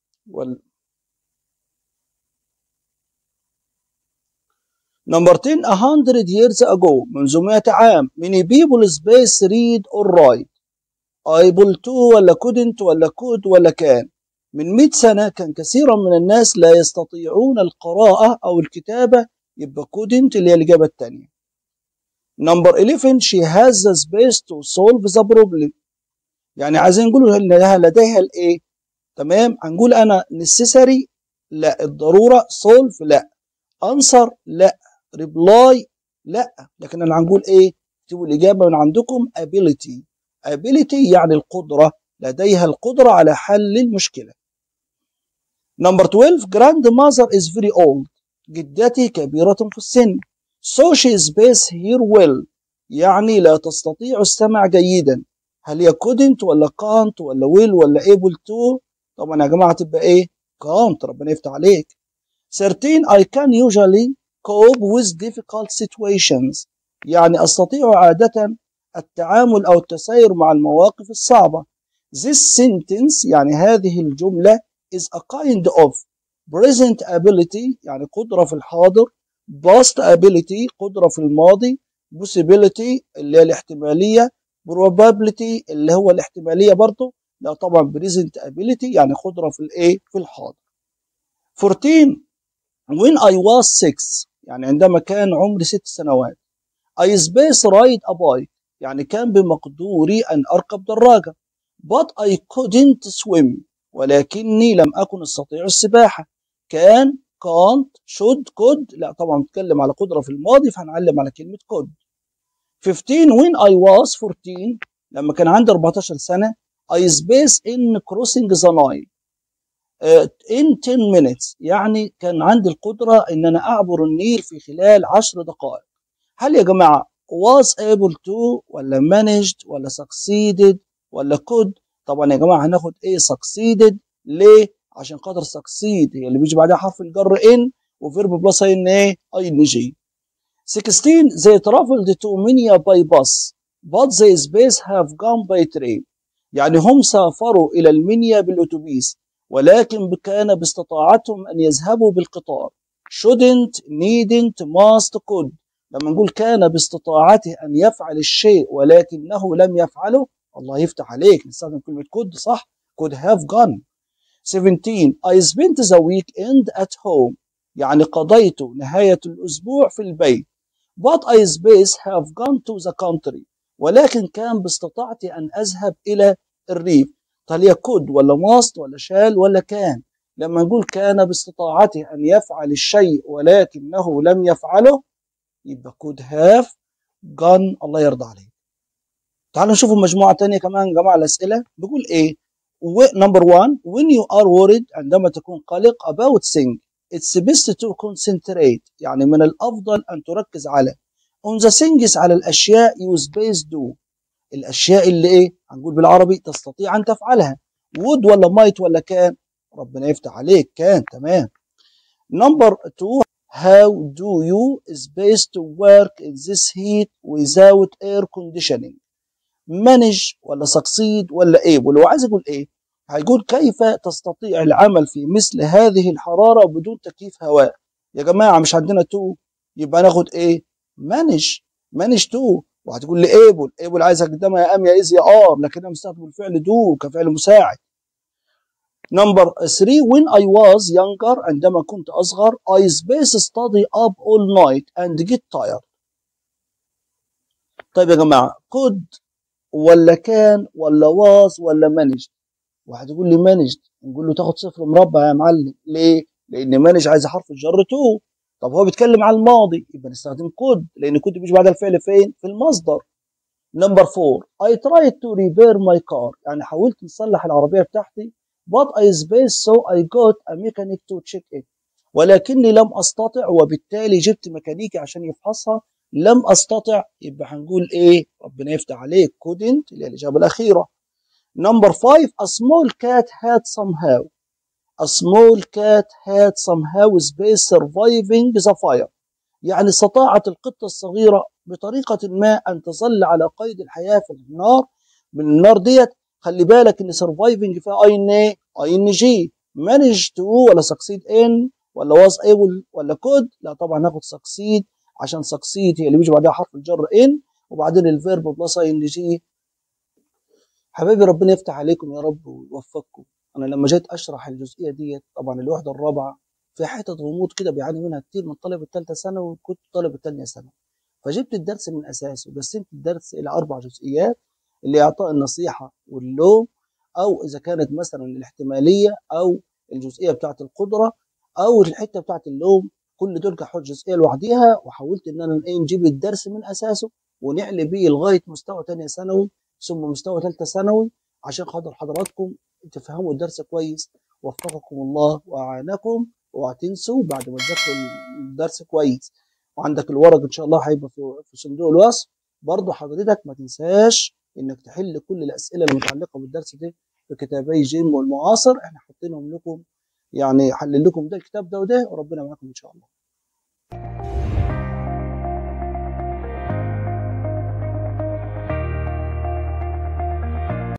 نمبر 10 100 years ago منذ 100 عام many people space read or write able to ولا couldn't ولا could ولا can؟ من 100 سنة كان كثيرا من الناس لا يستطيعون القراءة أو الكتابة. يبقى couldn't اللي هي الإجابة الثانية. نمبر 11 she has the space to solve the problem، يعني عايزين نقول انها لديها الايه؟ تمام. هنقول انا necessary لا، الضروره solve لا، answer لا، reply لا، لكن انا هنقول ايه؟ اكتبوا الاجابه من عندكم ability. ability يعني القدره، لديها القدره على حل المشكله. Number 12 grandmother is very old. جدتي كبيرة في السن. So she speaks here well. يعني لا تستطيع السمع جيدا. هل هي couldn't ولا can't ولا will ولا able to؟ طبعا يا جماعة تبقى ايه؟ can't. ربنا يفتح عليك. 13 I can usually cope with difficult situations. يعني أستطيع عادة التعامل أو التساير مع المواقف الصعبة. This sentence يعني هذه الجملة is a kind of present ability يعني قدرة في الحاضر، past ability قدرة في الماضي، possibility اللي هي الاحتمالية، probability اللي هو الاحتمالية برضه. لا طبعا present ability يعني قدرة في الايه؟ في الحاضر. 14 when I was 6 يعني عندما كان عمري 6 سنوات. I space ride a bike يعني كان بمقدوري أن أركب دراجة. But I couldn't swim ولكني لم أكن أستطيع السباحة. كان can't should could لا طبعا بتكلم على قدرة في الماضي فهنعلم على كلمة could. 15 when I was 14 لما كان عندي 14 سنة. I space in crossing the Nile in 10 minutes يعني كان عندي القدرة إن أنا أعبر النيل في خلال 10 دقائق. هل يا جماعة was able to ولا managed ولا succeeded ولا could؟ طبعا يا جماعة هناخد ايه؟ succeeded. ليه؟ عشان خاطر succeed هي اللي بيجي بعدها حرف الجر in وفيرب بلس ان ايه؟ ing. 16 they traveled to Minya by bus but they space have gone by train. يعني هم سافروا إلى المنيا بالأتوبيس ولكن كان باستطاعتهم أن يذهبوا بالقطار. shouldn't needn't must could. لما نقول كان باستطاعته أن يفعل الشيء ولكنه لم يفعله، الله يفتح عليك نستخدم كلمة could صح؟ could have gone. 17 I spent the weekend at home يعني قضيت نهاية الأسبوع في البيت. But I space have gone to the country ولكن كان باستطاعتي أن أذهب إلى الريف. هل هي could ولا must ولا shall ولا كان؟ لما نقول كان باستطاعته أن يفعل الشيء ولكنه لم يفعله يبقى could have gone. الله يرضى عليك. تعالوا نشوف مجموعة تانية كمان يا جماعة الأسئلة. بيقول إيه؟ number 1 when you are worried عندما تكون قلق about things it's best to concentrate يعني من الأفضل أن تركز على on the things على الأشياء you space do الأشياء اللي إيه؟ هنقول بالعربي تستطيع أن تفعلها. would ولا might ولا كان؟ ربنا يفتح عليك كان. تمام. number 2 how do you space to work in this heat without air conditioning؟ manage ولا succeed ولا able؟ ولو عايز يقول ايه هيقول كيف تستطيع العمل في مثل هذه الحرارة بدون تكييف هواء. يا جماعة مش عندنا تو يبقى ناخد ايه؟ manage تو. وهتقول لي able عايز قدامها يا ام يا از يا ار لكن انا مستخدم الفعل دو كفعل مساعد. number 3 when I was younger عندما كنت أصغر I space study up all night and get tired. طيب يا جماعة could ولا كان ولا was ولا managed؟ واحد يقول لي managed نقول له تاخد صفر مربع يا معلم. ليه؟ لأن manage عايز حرف الجر تو. طب هو بيتكلم عن الماضي يبقى نستخدم could لأن could بيجي بعد الفعل فين؟ في المصدر. number 4 I tried to repair my car يعني حاولت نصلح العربية بتاعتي but I spaced so I got a mechanic to check it ولكني لم أستطع وبالتالي جبت ميكانيكي عشان يفحصها. لم أستطع يبقى هنقول إيه؟ ربنا يفتح عليك couldn't اللي هي الإجابة الأخيرة. number 5 a small cat had somehow space surviving the fire يعني استطاعت القطة الصغيرة بطريقة ما أن تظل على قيد الحياة في النار. من النار ديت خلي بالك إن surviving فيها ing manage to ولا succeed in ولا was able ولا could؟ لا طبعا ناخد succeed عشان succeed هي اللي بيجي بعدها حرف الجر in وبعدين الفيرب بلس ing. حبايبي ربنا يفتح عليكم يا رب ويوفقكم. أنا لما جيت أشرح الجزئية ديت طبعا الوحدة الرابعة في حتة غموض كده بيعاني منها كتير من طلبة الثالثة ثانوي وكنت طالب الثانية ثانوي فجبت الدرس من أساسه وقسمت الدرس إلى 4 جزئيات. اللي هي اعطاء النصيحه واللوم، او اذا كانت مثلا الاحتماليه او الجزئيه بتاعه القدره او الحته بتاعه اللوم. كل دول كحول جزئيه لوحديها، وحاولت ان انا نجيب الدرس من اساسه ونعلي بيه لغايه مستوى ثانيه ثانوي ثم مستوى ثالثه ثانوي، عشان خاطر حضراتكم تفهموا الدرس كويس. وفقكم الله واعانكم. اوعى تنسوا بعد ما تذاكروا الدرس كويس، وعندك الورق ان شاء الله هيبقى في صندوق الوصف، برضه حضرتك ما تنساش انك تحل كل الاسئله المتعلقه بالدرس ده في كتابي جيم والمعاصر. احنا حاطينهم لكم، يعني حلل لكم ده الكتاب ده وده، وربنا معاكم ان شاء الله.